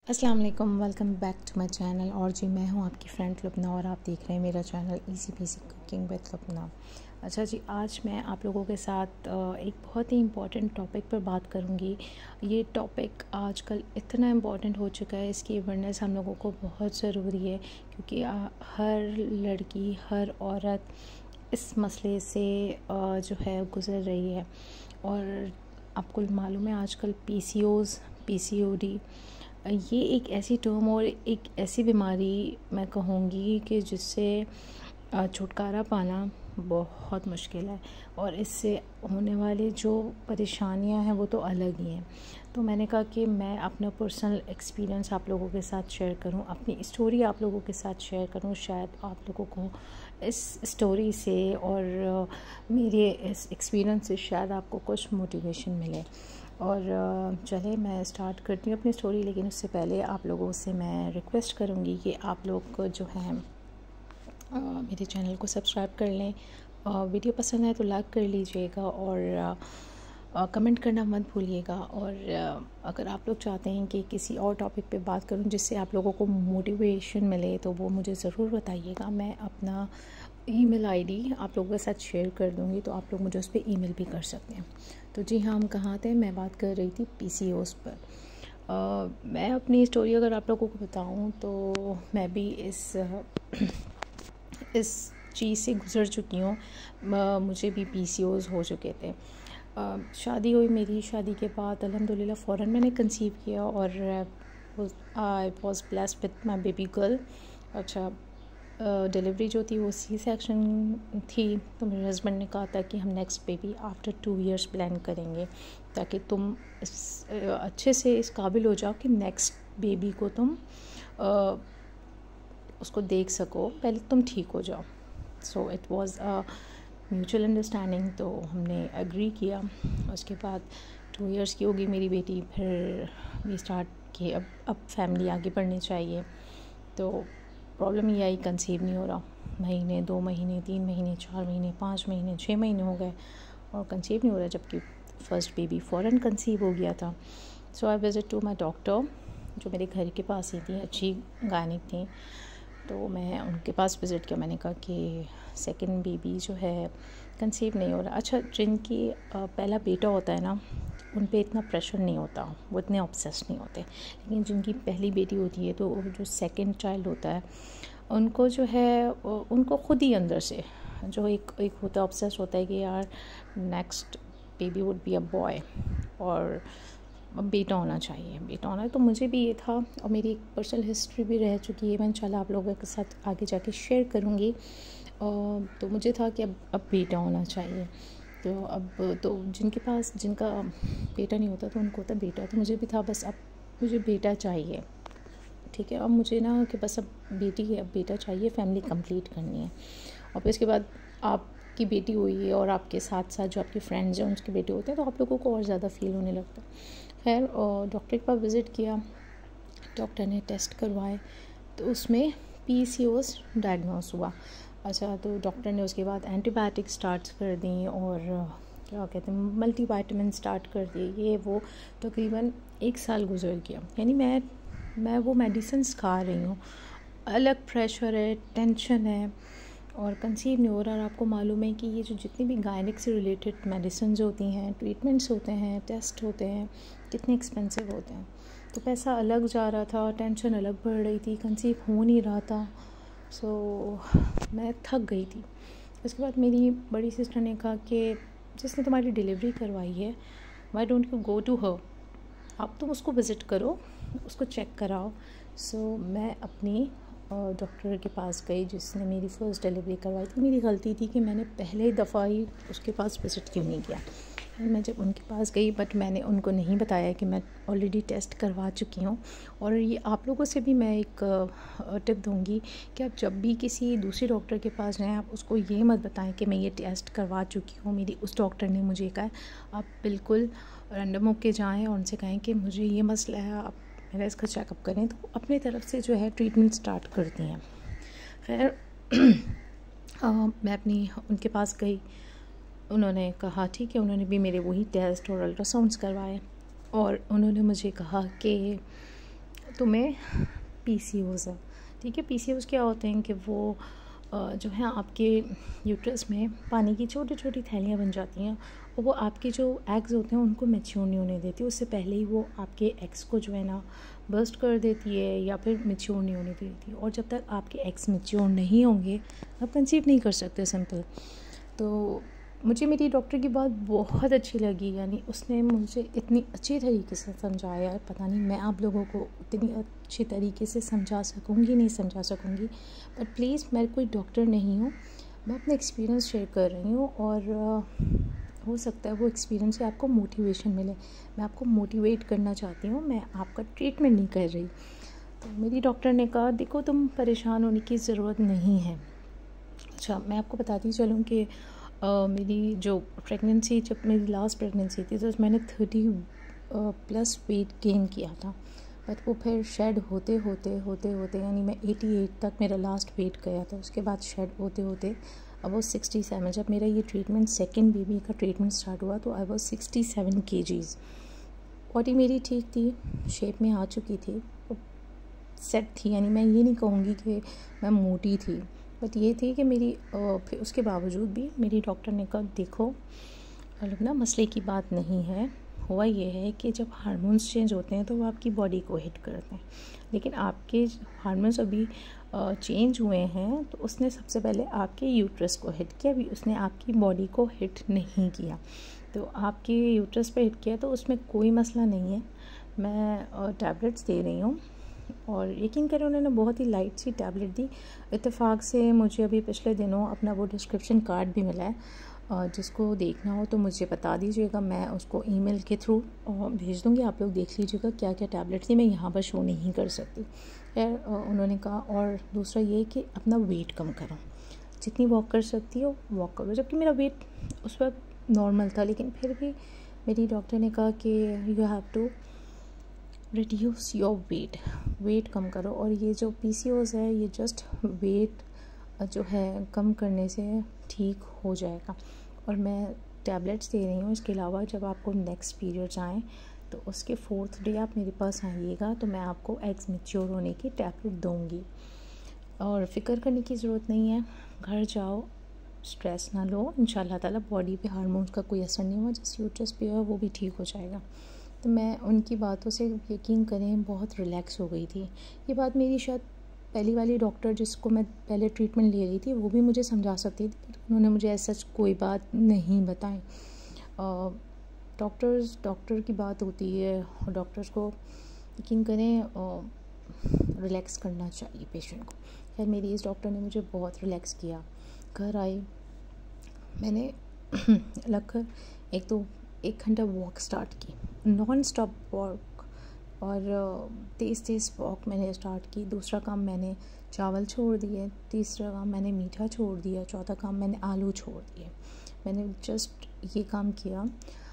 अस्सलाम वालेकुम, welcome back to my channel. और जी, मैं हूं आपकी फ्रेंड लुबना और आप देख रहे हैं मेरा channel easy peasy cooking with Lubna. अच्छा जी, आज मैं आप लोगों के साथ एक बहुत ही इम्पॉर्टेंट टॉपिक पर बात करूंगी। ये टॉपिक आजकल इतना इम्पॉर्टेंट हो चुका है, इसकी अवेयरनेस हम लोगों को बहुत ज़रूरी है क्योंकि हर लड़की, हर औरत इस मसले से जो है गुज़र रही है। और आपको मालूम है आजकल PCOS, PCOD ये एक ऐसी टर्म और एक ऐसी बीमारी मैं कहूँगी कि जिससे छुटकारा पाना बहुत मुश्किल है और इससे होने वाली जो परेशानियां हैं वो तो अलग ही हैं। तो मैंने कहा कि मैं अपना पर्सनल एक्सपीरियंस आप लोगों के साथ शेयर करूं, अपनी स्टोरी आप लोगों के साथ शेयर करूं। शायद आप लोगों को इस स्टोरी से और मेरे इस एक्सपीरियंस से शायद आपको कुछ मोटिवेशन मिले। और चले मैं स्टार्ट करती हूँ अपनी स्टोरी, लेकिन उससे पहले आप लोगों से मैं रिक्वेस्ट करूँगी कि आप लोग जो हैं मेरे चैनल को सब्सक्राइब कर लें। वीडियो पसंद आए तो लाइक कर लीजिएगा और कमेंट करना मत भूलिएगा। और अगर आप लोग चाहते हैं कि किसी और टॉपिक पे बात करूं जिससे आप लोगों को मोटिवेशन मिले तो वो मुझे ज़रूर बताइएगा। मैं अपना ईमेल आईडी आप लोगों के साथ शेयर कर दूंगी, तो आप लोग मुझे उस पर ईमेल भी कर सकते हैं। तो जी हाँ, हम कहाँ थे, मैं बात कर रही थी PCOS पर। मैं अपनी स्टोरी अगर आप लोगों को बताऊं तो मैं भी इस चीज़ से गुज़र चुकी हूँ। मुझे भी PCOS हो चुके थे। शादी हुई, मेरी शादी के बाद अल्हम्दुलिल्लाह फ़ौरन मैंने कंसीव किया और I was blessed with my baby girl. अच्छा, डिलीवरी जो थी वो C-सेक्शन थी, तो मेरे हस्बैंड ने कहा था कि हम next baby after 2 years plan करेंगे ताकि तुम अच्छे से इस काबिल हो जाओ कि नेक्स्ट बेबी को तुम उसको देख सको, पहले तुम ठीक हो जाओ। So it was a mutual understanding, तो हमने एग्री किया। उसके बाद 2 इयर्स की होगी मेरी बेटी, फिर वी स्टार्ट कि अब फैमिली आगे बढ़नी चाहिए। तो प्रॉब्लम ये आई, कंसीव नहीं हो रहा। महीने, 2 महीने, 3 महीने, 4 महीने, 5 महीने, 6 महीने हो गए और कंसीव नहीं हो रहा, जबकि फ़र्स्ट बेबी फ़ौरन कंसीव हो गया था। So I visit to my doctor जो मेरे घर के पास ही थी, अच्छी गायनिक थी। तो मैं उनके पास विज़िट किया। मैंने कहा कि सेकंड बेबी जो है कंसीव नहीं हो रहा। अच्छा, जिनकी पहला बेटा होता है ना, उन पे इतना प्रेशर नहीं होता, वो इतने ऑब्सेस नहीं होते। लेकिन जिनकी पहली बेटी होती है तो जो सेकंड चाइल्ड होता है उनको जो है उनको खुद ही अंदर से जो एक होता है, ऑब्सेस होता है कि यार next baby would be a boy और बेटा होना चाहिए, बेटा होना है। तो मुझे भी ये था और मेरी एक पर्सनल हिस्ट्री भी रह चुकी है, मैं इंशाल्लाह आप लोगों के साथ आगे जाके शेयर करूँगी। तो मुझे था कि अब बेटा होना चाहिए। तो जिनका बेटा नहीं होता तो उनको होता बेटा, तो मुझे भी था बस अब मुझे बेटा चाहिए। ठीक है, अब मुझे ना कि बस अब बेटी है, अब बेटा चाहिए, फैमिली कंप्लीट करनी है। और फिर इसके बाद आपकी बेटी हुई है और आपके साथ साथ जो आपके फ्रेंड्स हैं उनके बेटे होते हैं, तो आप लोगों को और ज़्यादा फील होने लगता है। खैर, डॉक्टर के पास विज़िट किया, डॉक्टर ने टेस्ट करवाए तो उसमें PCOS डायग्नोस हुआ। अच्छा, तो डॉक्टर ने उसके बाद एंटीबायोटिक स्टार्ट कर दी और क्या कहते हैं मल्टीविटामिन स्टार्ट कर दिए, ये वो। तकरीबन 1 साल गुजर गया, यानी मैं वो मेडिसिन्स खा रही हूँ। अलग प्रेशर है, टेंशन है और कंसीव नहीं हो रहा। और आपको मालूम है कि ये जो जितनी भी गायनिक से रिलेटेड मेडिसिन होती हैं, ट्रीटमेंट्स होते हैं, टेस्ट होते हैं, कितने एक्सपेंसिव होते हैं। तो पैसा अलग जा रहा था, टेंशन अलग बढ़ रही थी, कंसीव हो नहीं रहा था। सो मैं थक गई थी। उसके बाद मेरी बड़ी सिस्टर ने कहा कि जिसने तुम्हारी डिलीवरी करवाई है, why don't you go to her, आप तुम उसको विज़िट करो, उसको चेक कराओ। सो मैं अपनी डॉक्टर के पास गई जिसने मेरी फ़र्स्ट डिलीवरी करवाई थी। मेरी गलती थी कि मैंने पहले दफ़ा ही उसके पास विज़िट क्यों नहीं किया। मैं जब उनके पास गई, बट मैंने उनको नहीं बताया कि मैं ऑलरेडी टेस्ट करवा चुकी हूँ। और ये आप लोगों से भी मैं एक टिप दूँगी कि आप जब भी किसी दूसरे डॉक्टर के पास जाएँ, आप उसको ये मत बताएं कि मैं ये टेस्ट करवा चुकी हूँ, मेरी उस डॉक्टर ने मुझे कहा। आप बिल्कुल रैंडम होके जाएँ और उनसे कहें कि मुझे ये मसला है, आप मेरा इसका चेकअप करें। तो अपनी तरफ से जो है ट्रीटमेंट स्टार्ट करती हैं। खैर मैं अपनी उनके पास गई, उन्होंने कहा ठीक है, उन्होंने भी मेरे वही टेस्ट और अल्ट्रासाउंड्स करवाए और उन्होंने मुझे कहा कि तुम्हें PCOS है, ठीक है। PCOS क्या होते हैं कि वो जो है आपके यूट्रस में पानी की छोटी छोटी थैलियाँ बन जाती हैं और वो आपके जो एग्स होते हैं उनको मैच्योर नहीं होने देती, उससे पहले ही वो आपके एग्स को जो है ना बर्स्ट कर देती है या फिर मैच्योर नहीं होने देती। और जब तक आपके एग्स मैच्योर नहीं होंगे आप कंसीव नहीं कर सकते, सिंपल। तो मुझे मेरी डॉक्टर की बात बहुत अच्छी लगी, यानी उसने मुझे इतनी अच्छी तरीके से समझाया, पता नहीं मैं आप लोगों को इतनी अच्छी तरीके से समझा सकूँगी नहीं समझा सकूँगी, बट प्लीज़ मैं कोई डॉक्टर नहीं हूँ, मैं अपना एक्सपीरियंस शेयर कर रही हूँ और हो सकता है वो एक्सपीरियंस से आपको मोटिवेशन मिले। मैं आपको मोटिवेट करना चाहती हूँ, मैं आपका ट्रीटमेंट नहीं कर रही। तो मेरी डॉक्टर ने कहा देखो तुम परेशान होने की ज़रूरत नहीं है। अच्छा, मैं आपको बताती चलूँ कि मेरी जो प्रेगनेंसी, जब मेरी लास्ट प्रेगनेंसी थी तो मैंने 30+ वेट गेन किया था, बट वो फिर शेड होते होते यानी मैं 88 तक मेरा लास्ट वेट गया था। उसके बाद शेड होते होते अब वो 67, जब मेरा ये ट्रीटमेंट सेकंड बेबी का ट्रीटमेंट स्टार्ट हुआ तो आई वाज 67 kgs। बॉडी मेरी ठीक थी, शेप में आ चुकी थी, सेट थी, यानी मैं ये नहीं कहूँगी कि मैं मोटी थी, बट ये थी कि मेरी फिर उसके बावजूद भी मेरी डॉक्टर ने कहा देखो ना मसले की बात नहीं है, हुआ ये है कि जब हार्मोन्स चेंज होते हैं तो वो आपकी बॉडी को हिट करते हैं, लेकिन आपके हार्मोन्स अभी चेंज हुए हैं तो उसने सबसे पहले आपके यूट्रस को हिट किया, अभी उसने आपकी बॉडी को हिट नहीं किया। तो आपके यूट्रस पे हिट किया तो उसमें कोई मसला नहीं है। मैं टैबलेट्स दे रही हूँ और यकीन करें उन्होंने बहुत ही लाइट सी टैबलेट दी। इत्तेफाक से मुझे अभी पिछले दिनों अपना वो डिस्क्रिप्शन कार्ड भी मिला है, जिसको देखना हो तो मुझे बता दीजिएगा, मैं उसको ईमेल के थ्रू भेज दूँगी, आप लोग देख लीजिएगा क्या क्या टैबलेट थी। मैं यहाँ पर शो नहीं कर सकती। खैर उन्होंने कहा, और दूसरा ये कि अपना वेट कम करो, जितनी वॉक कर सकती हो वॉक करो, जबकि मेरा वेट उस वक्त नॉर्मल था, लेकिन फिर भी मेरी डॉक्टर ने कहा कि you have to reduce your weight कम करो। और ये जो PCOS है ये जस्ट वेट जो है कम करने से ठीक हो जाएगा। और मैं टैबलेट्स दे रही हूँ, इसके अलावा जब आपको नेक्स्ट पीरियड्स आएँ तो उसके 4th डे आप मेरे पास आइएगा तो मैं आपको एग्स मैच्योर होने की टैबलेट दूँगी। और फ़िक्र करने की ज़रूरत नहीं है, घर जाओ, स्ट्रेस ना लो, इंशाल्लाह ताला बॉडी पे हार्मोन्स का कोई असर नहीं हुआ, जिस यूट्रस पे है वो भी ठीक हो जाएगा। तो मैं उनकी बातों से यकीन करें बहुत रिलैक्स हो गई थी। ये बात मेरी शायद पहली वाली डॉक्टर जिसको मैं पहले ट्रीटमेंट ले रही थी वो भी मुझे समझा सकती थी, बट उन्होंने मुझे ऐसा कोई बात नहीं बताई। डॉक्टर की बात होती है और डॉक्टर्स को यकीन करें रिलैक्स करना चाहिए पेशेंट को। खैर मेरी इस डॉक्टर ने मुझे बहुत रिलैक्स किया। घर आई, मैंने लगभग 1 घंटा वॉक स्टार्ट की, नॉन स्टॉप वॉक, और तेज़ वॉक मैंने स्टार्ट की। दूसरा काम मैंने चावल छोड़ दिए, तीसरा काम मैंने मीठा छोड़ दिया, चौथा काम मैंने आलू छोड़ दिए। मैंने जस्ट ये काम किया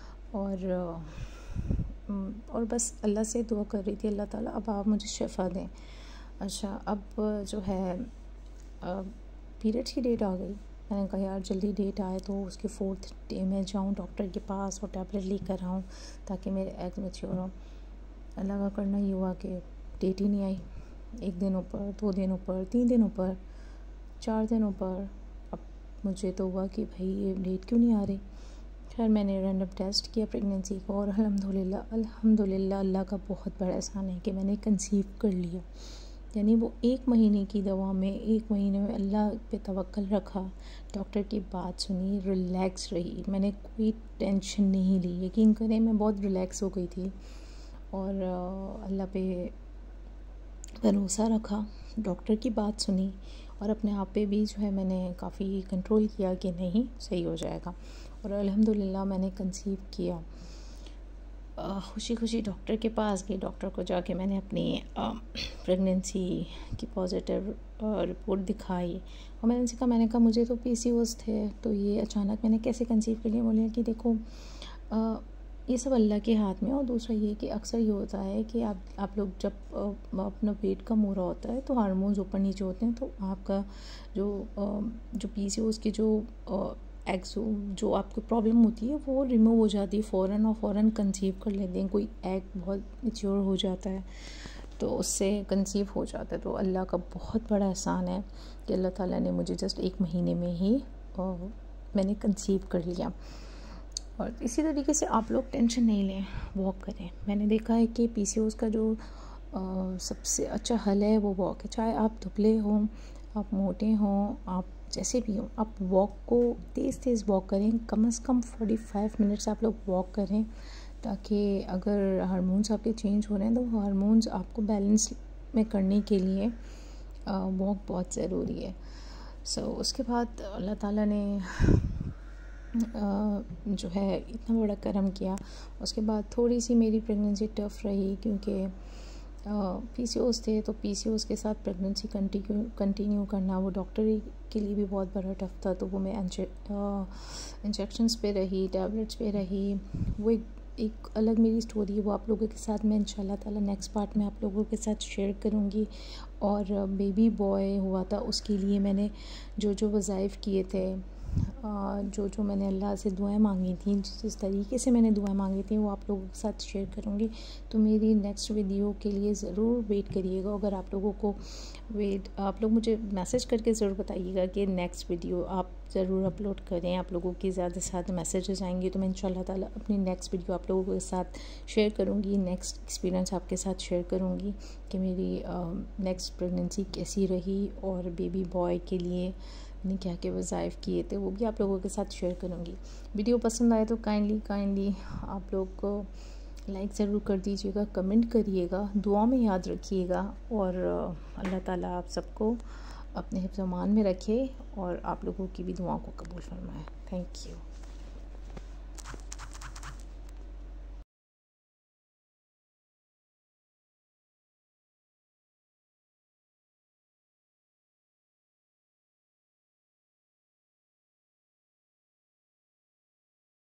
और बस अल्लाह से दुआ कर रही थी, अल्लाह ताला अब आप मुझे शिफ़ा दें। अच्छा, अब जो है पीरियड्स की डेट आ गई। मैंने कहा यार जल्दी डेट आए तो उसके 4th डे में जाऊँ डॉक्टर के पास और टैबलेट लेकर आऊँ ताकि मेरे एग मैच्योर हों। अल्लाह का करना ये हुआ कि डेट ही नहीं आई। 1 दिन ऊपर, 2 दिन ऊपर, 3 दिन ऊपर, 4 दिन ऊपर। अब मुझे तो हुआ कि भाई ये डेट क्यों नहीं आ रही। खैर मैंने रैंडम टेस्ट किया प्रेगनेंसी को और अल्हम्दुलिल्लाह अल्लाह का बहुत बड़ा एहसान है कि मैंने कंसीव कर लिया। यानी वो 1 महीने की दवा में 1 महीने में अल्लाह पे तवक्कल रखा, डॉक्टर की बात सुनी, रिलैक्स रही, मैंने कोई टेंशन नहीं ली। यकीन करें मैं बहुत रिलैक्स हो गई थी और अल्लाह पे भरोसा रखा, डॉक्टर की बात सुनी और अपने आप पे भी जो है मैंने काफ़ी कंट्रोल किया कि नहीं सही हो जाएगा। और अल्हम्दुलिल्लाह मैंने कंसीव किया। खुशी खुशी डॉक्टर के पास गई, डॉक्टर को जाके मैंने अपनी प्रेगनेंसी की पॉजिटिव रिपोर्ट दिखाई और मैंने कहा मुझे तो PCOS थे, तो ये अचानक मैंने कैसे कंसीव कर लिया। बोले कि देखो ये सब अल्लाह के हाथ में। और दूसरा ये कि अक्सर ये होता है कि आप लोग जब अपना वेट कम हो रहा होता है तो हार्मोन्स ऊपर नीचे होते हैं, तो आपका जो PCOS के जो एग्स जो आपको प्रॉब्लम होती है वो रिमूव हो जाती है फ़ौरन, और फ़ौरन कंसीव कर लेते हैं। कोई एग बहुत मैच्योर हो जाता है। तो उससे कंसीव हो जाता है। तो अल्लाह का बहुत बड़ा एहसान है कि अल्लाह ताला ने मुझे जस्ट 1 महीने में ही मैंने कंसीव कर लिया। और इसी तरीके से आप लोग टेंशन नहीं लें, वॉक करें। मैंने देखा है कि PCOS का जो सबसे अच्छा हल है वो वॉक है। चाहे आप दुबले हों, आप मोटे हों, आप जैसे भी हों, आप वॉक को तेज़ वॉक करें। कम से कम 45 मिनट्स आप लोग वॉक करें, ताकि अगर हार्मोन्स आपके चेंज हो रहे हैं तो हार्मोन्स आपको बैलेंस में करने के लिए वॉक बहुत ज़रूरी है। उसके बाद अल्लाह ताला ने जो है इतना बड़ा करम किया। उसके बाद थोड़ी सी मेरी प्रेगनेंसी टफ़ रही, क्योंकि PCOS थे, तो PCOS के साथ प्रेगनेंसी कंटिन्यू करना वो डॉक्टर के लिए भी बहुत बड़ा टफ़ था। तो वो मैं इंजेक्शंस पे रही, टैबलेट्स पे रही। वो एक अलग मेरी स्टोरी है, वो आप लोगों के साथ मैं इंशाल्लाह ताला नेक्स्ट पार्ट में आप लोगों के साथ शेयर करूँगी। और बेबी बॉय हुआ था, उसके लिए मैंने जो वज़ाइफ किए थे, जो मैंने अल्लाह से दुआएं मांगी थी, जिस तरीके से मैंने दुआएं मांगी थी, वो आप लोगों के साथ शेयर करूँगी। तो मेरी नेक्स्ट वीडियो के लिए ज़रूर वेट करिएगा। अगर आप लोगों को आप लोग मुझे मैसेज करके ज़रूर बताइएगा कि नेक्स्ट वीडियो आप ज़रूर अपलोड करें। आप लोगों की ज़्यादा से ज़्यादा मैसेजेस आएंगे तो मैं इंशाल्लाह ताला अपनी नेक्स्ट वीडियो आप लोगों के साथ शेयर करूँगी। नेक्स्ट एक्सपीरियंस आपके साथ शेयर करूँगी कि मेरी नेक्स्ट प्रेगनेंसी कैसी रही, और बेबी बॉय के लिए मैंने क्या क्या वज़ाइफ किए थे वो भी आप लोगों के साथ शेयर करूँगी। वीडियो पसंद आए तो काइंडली आप लोग को लाइक ज़रूर कर दीजिएगा, कमेंट करिएगा, दुआ में याद रखिएगा। और अल्लाह ताला आप सबको अपने हिफ्ज़-ओ-मान में रखे और आप लोगों की भी दुआओं को कबूल फरमाए। Thank you.